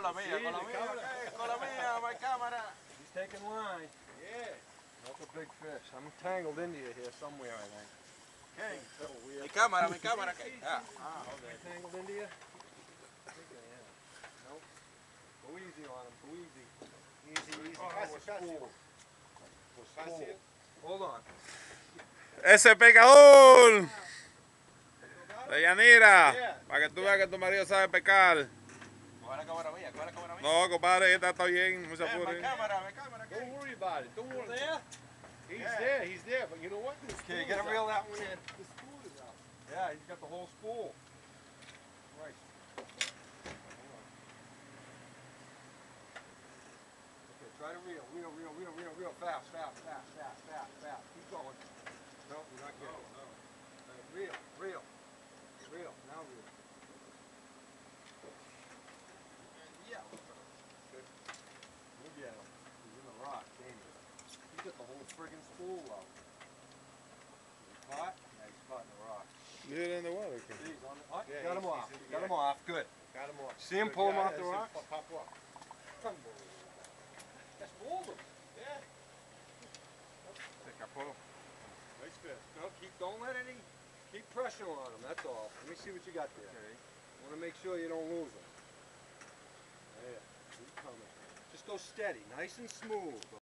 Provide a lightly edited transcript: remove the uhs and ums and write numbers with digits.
la mía, con la mía, con la mía, my camera. He's taking line. Yeah. That's a big fish. I'm tangled into you here somewhere, I think. Okay. So weird. Mi cámara, okay. Ah, Okay. Tangled into you? I think I am. Nope. Go easy on him. Go easy. Easy, easy. Fácil, Fácil. Hold on. Ese pescador de Yanira, para que tú veas que tu marido sabe pescar. coge la cámara mía, coge la cámara mía. No, compadre, está bien, no se Mi apure. cámara, Don't worry about it. Don't worry. There? He's there, but you know what? Okay, get a reel that one in. The spool is out. Yeah, he's got the whole spool. Right. Okay, try to reel. Reel. Fast. Keep going. No, you're not getting it. Reel. Now reel. Yeah. Good. Look at him. He's in the rock, dangerous. He's got the whole friggin' spool out. He's caught? Yeah, he's caught in the rock. Get it in the water. See, he's on the, oh, Yeah, got him he's- off. he's- Got him off. Good. Got him off. See him pull him off the Yeah, rock? see him pop off. Unbelievable. That's Walden. Yeah. Se escapó. Nice fish. No, don't let any, keep pressure on him, that's all. Let me see what you got there. Okay. Want to make sure you don't lose him. There. Keep coming. Just go steady, nice and smooth.